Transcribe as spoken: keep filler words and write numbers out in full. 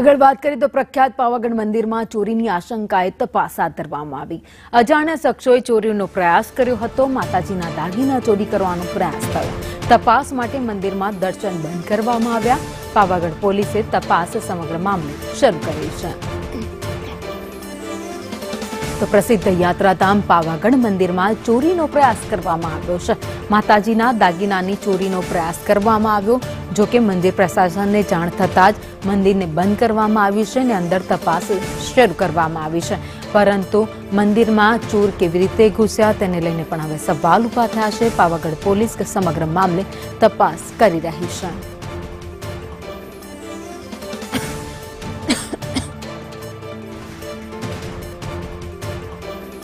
આગળ વાત કરીએ તો પ્રખ્યાત પાવાગઢ મંદિરમાં ચોરીની આશંકાએ તપાસ હાથ ધરવામાં આવી। અજાણ્યા શખ્સોએ ચોરીનો પ્રયાસ કર્યો હતો। માતાજીના દાગીના ચોરી કરવાનો પ્રયાસ થયો। તપાસ માટે મંદિરમાં દર્શન બંધ કરવામાં આવ્યા। પાવાગઢ પોલીસે તપાસ સમગ્ર મામલે શરૂ કરી છે। તો પ્રસિદ્ધ યાત્રાધામ પાવાગઢ મંદિરમાં ચોરીનો પ્રયાસ કરવામાં આવ્યો છે। માતાજીના દાગીનાની ચોરીનો પ્રયાસ કરવામાં આવ્યો। જો કે મંદિર પ્રશાસનને જાણ થતાં જ મંદિરને બંધ કરવામાં આવ્યું છે અને અંદર તપાસ શરૂ કરવામાં આવી છે। પરંતુ મંદિરમાં ચોર કેવી રીતે ઘૂસ્યા તેને લઈને પણ હવે સવાલ ઉભા થયા છે। પાવાગઢ પોલીસ સમગ્ર મામલે તપાસ કરી રહી છે।